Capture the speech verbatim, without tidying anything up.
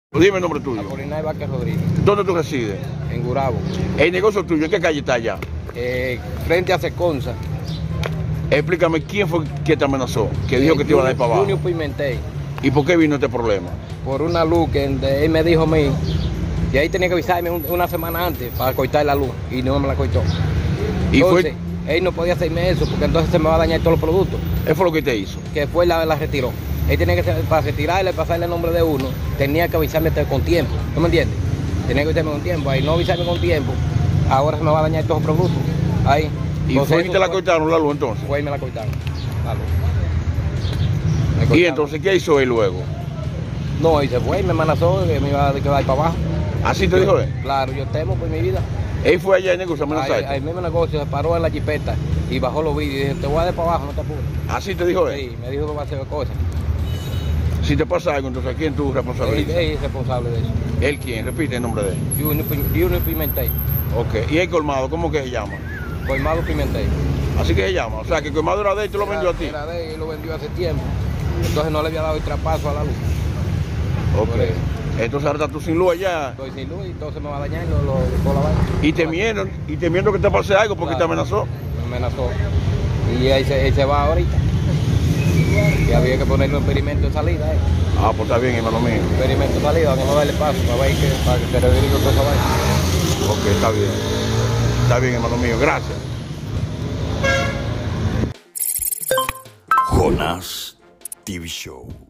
Dime el nombre tuyo. Apolinar Vázquez Rodríguez. ¿Dónde tú resides? En Gurabo. ¿El negocio tuyo en qué calle está allá? Eh, frente a Seconza. Explícame quién fue que te amenazó, que dijo que te iba a dar para abajo. Junior Pimentel. ¿Y por qué vino este problema? Por una luz que él me dijo a mí, y ahí tenía que avisarme una semana antes para cortar la luz, y no me la cortó. ¿Y entonces, fue? él no podía hacerme eso, porque entonces se me va a dañar todos los productos. Eso fue lo que te hizo. Que después la, la retiró. Él tenía que, para retirarle, pasarle el nombre de uno, tenía que avisarme con tiempo. ¿No me entiendes? Tenía que avisarme con tiempo. Ahí no avisarme con tiempo, ahora se me va a dañar todos los productos. Ahí. ¿Y fue que te la cortaron la luz entonces? Fue y me la cortaron. La luz. Me cortaron. ¿Y entonces qué hizo él luego? No, y se fue y me amenazó que me iba a quedar para abajo. ¿Así te dijo él? Claro, yo temo por mi vida. Él fue allá en negocio a amenazarte. Ahí mismo negocio, se paró en la jipeta y bajó los vídeos y dijo, te voy a dar para abajo, no te apures. ¿Así te dijo él? Sí, me dijo que va a hacer cosas. Si te pasa algo, entonces, ¿a quién tú responsabilizas? Él, él es responsable de eso. ¿Él quién? Repite el nombre de él. Junior, Junior Pimentel. Ok. ¿Y el colmado, cómo que se llama? Colmado Pimentel. Así que se llama. O sea, que el colmado era de él y tú lo vendió a ti. Era de él y lo vendió hace tiempo. Entonces no le había dado el traspaso a la luz. Ok. Entonces ahora estás tú sin luz allá. Estoy sin luz y entonces me va a dañar lo, lo, toda la vaina. Y temiendo, y temiendo que te pase algo porque Claro, te amenazó. Me amenazó. Y él se, él se va ahorita. Y había que ponerle un experimento de salida. Eh. Ah, pues está bien, hermano mío. Experimento de salida, vamos a darle paso para ver que, para que se revire toda esa vaina. Ok, está bien. Está bien, hermano mío. Gracias. Jonás T V Show.